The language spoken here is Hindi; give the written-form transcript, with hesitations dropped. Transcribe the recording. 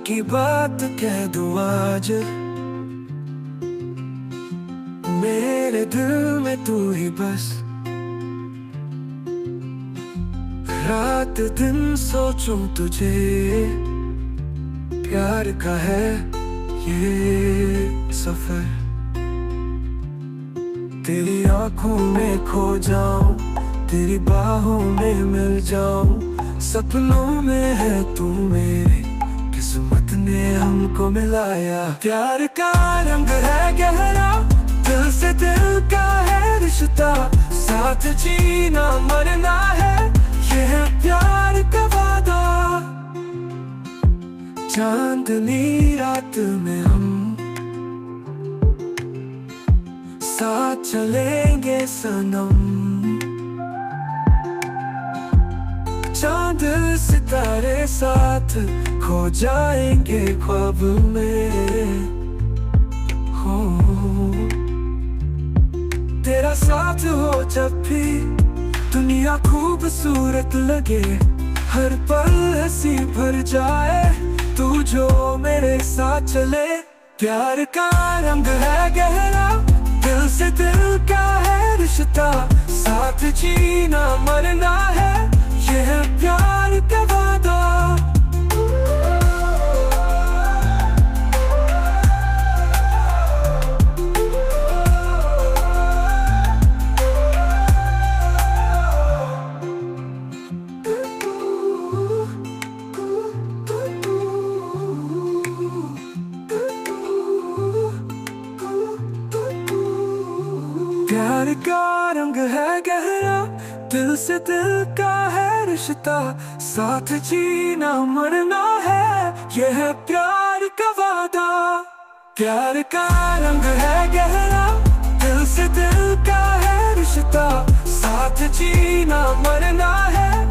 की बात कह दूं आज, मेरे दिल में तू ही बस। रात दिन सोचूं तुझे, प्यार का है ये सफर। तेरी आंखों में खो जाऊं, तेरी बाहों में मिल जाऊं, सपनों में है तू मेरी, किस्मत ने हमको मिलाया। प्यार का रंग है गहरा, दिल से दिल का है रिश्ता, साथ जीना मरना है, ये है प्यार का वादा। चांदनी रात में हम साथ चलेंगे सनम, चांद सितारे साथ खो जाएंगे ख्वाब में। हो तेरा साथ हो जब भी दुनिया खूबसूरत लगे, हर पल हंसी भर जाए, तू जो मेरे साथ चले। प्यार का रंग है गहरा, दिल से दिल का है रिश्ता, साथ जीना मरना है, ये है प्यार का वादा। प्यार का रंग है गहरा, दिल से दिल का है रिश्ता, साथ जीना मरना है, ये है प्यार का वादा। प्यार का रंग है गहरा, दिल से दिल का है रिश्ता, साथ जीना मरना है,